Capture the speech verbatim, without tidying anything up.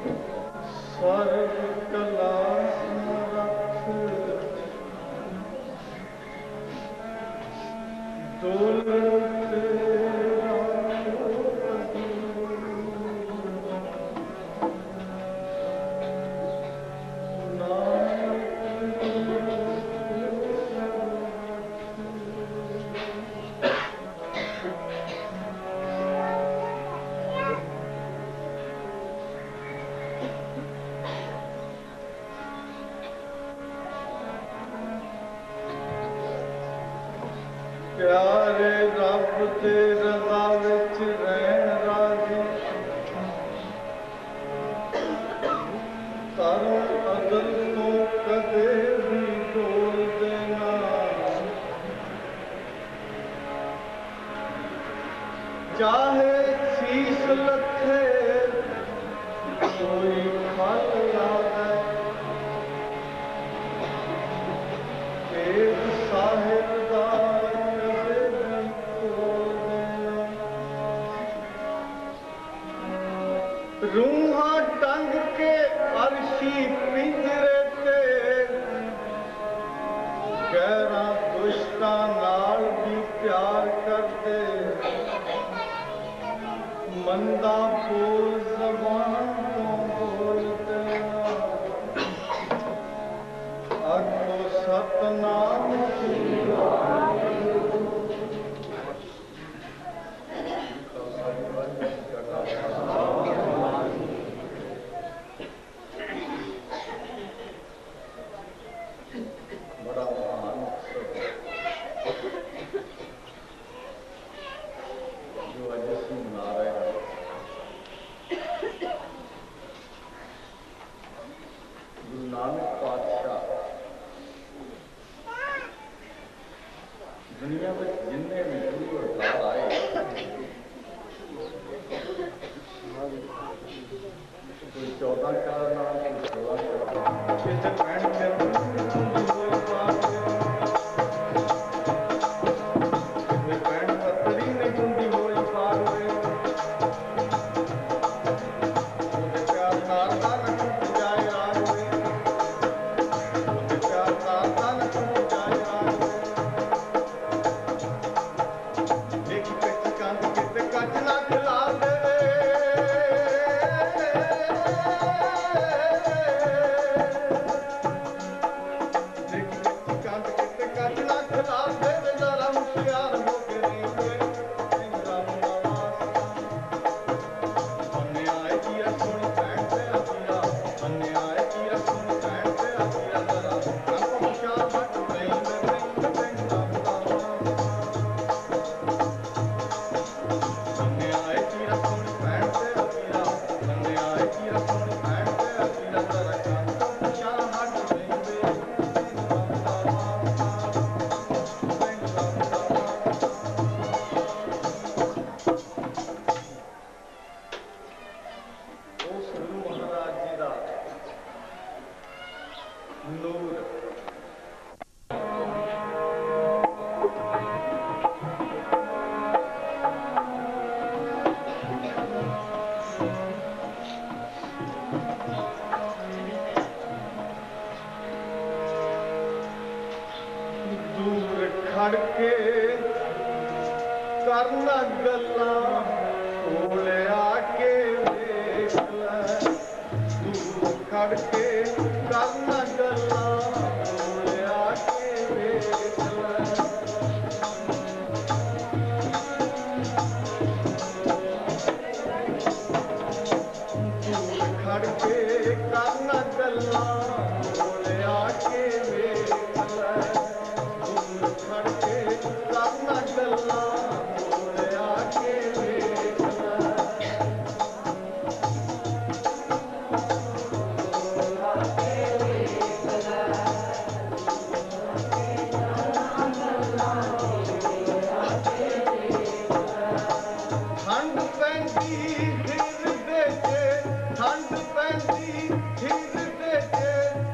ਸਰਬ ਕਲਾ ਸਮਰੱਥ ਦੌਲਤ ਪਿਆਰੇ ਰੱਬ ਤੇ ਰਜ਼ਾ ਵਿੱਚ ਰਹਿਣ ਰਾਜ਼ੀ ਧਰਮ ਅਦਲ ਤੋਂ ਕਦੇ ਵੀ ਡੋਲਦੇ ਨਾ ਚਾਹੇ ਸੀਸ ਲੱਥੇ ਕੋਈ ਫਲ ਲਾਵੇ ਤੇਗ ਸਾਹਿਬ ਦਾ रूहां टंग के अर्शी पिंजरे ते गैरां दुश्तां नाल भी प्यार करदे मंदा बोल ज़बान तो बोलदे आखो सतनाम दुनिया में जिन्ने भी गुरु अवतार आए कोई चौदह का नाम कोई सोलह का खड़ के करना गल्ला कोले आके देख ले दूर खड़ के करना गल्ला कोले आके देख ले दूर खड़ के करना गल्ला कोले आके देख ले करना गल्ला कोले आके देख ठंड पैंदी हिर दे ठंड पैंदी हिर दे